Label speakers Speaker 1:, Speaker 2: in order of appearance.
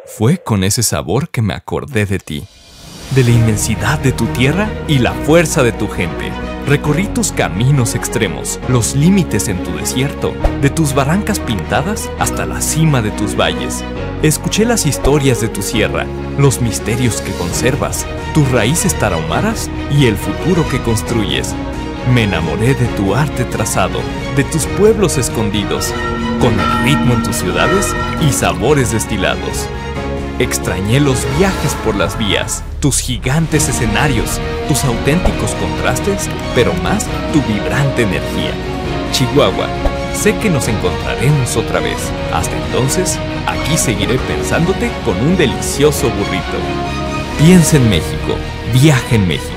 Speaker 1: Fue con ese sabor que me acordé de ti, de la inmensidad de tu tierra y la fuerza de tu gente. Recorrí tus caminos extremos, los límites en tu desierto, de tus barrancas pintadas hasta la cima de tus valles. Escuché las historias de tu sierra, los misterios que conservas, tus raíces tarahumaras y el futuro que construyes. Me enamoré de tu arte trazado, de tus pueblos escondidos, con el ritmo en tus ciudades y sabores destilados. Extrañé los viajes por las vías, tus gigantes escenarios, tus auténticos contrastes, pero más tu vibrante energía. Chihuahua, sé que nos encontraremos otra vez. Hasta entonces, aquí seguiré pensándote con un delicioso burrito. Piensa en México, viaja en México.